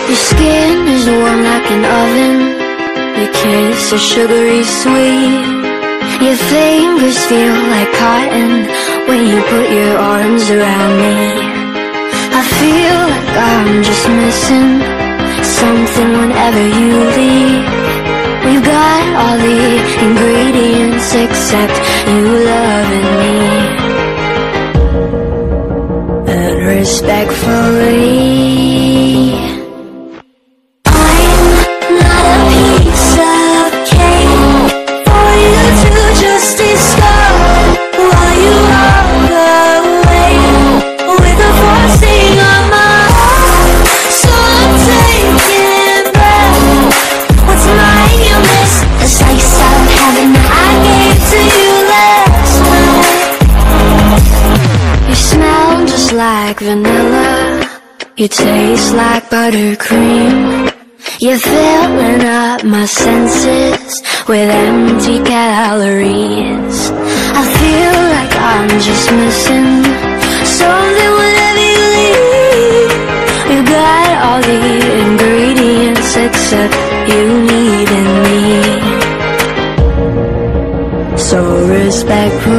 Your skin is warm like an oven, your kiss is sugary sweet. Your fingers feel like cotton when you put your arms around me. I feel like I'm just missing something whenever you leave. We've got all the ingredients except you loving me. And respectfully, like vanilla, you taste like buttercream. You're filling up my senses with empty calories. I feel like I'm just missing something whenever you leave. You got all the ingredients except you needing me. So respectful.